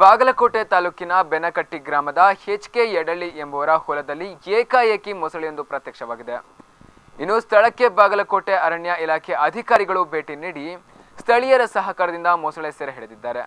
ಬಾಗಲಕೋಟೆ ತಾಲೂಕಿನ ಬೆನಕಟ್ಟಿ ಗ್ರಾಮದ ಎಚ್.ಕೆ. ಯಡಳ್ಳಿ ಎಂಬುವರ ಹೊಲದಲ್ಲಿ ಏಕಾಏಕಿ ಮೊಸಳೆಯೊಂದು ಪ್ರತ್ಯಕ್ಷವಾಗಿದೆ. ಇನ್ನು ಸ್ಥಳಕ್ಕೆ ಬಾಗಲಕೋಟೆ ಅರಣ್ಯ ಇಲಾಖೆ ಅಧಿಕಾರಿಗಳು ಭೇಟಿ ನೀಡಿ ಸ್ಥಳೀಯರ ಸಹಕಾರದಿಂದ ಮೊಸಳೆ ಸೆರೆ ಹಿಡಿದಿದ್ದಾರೆ.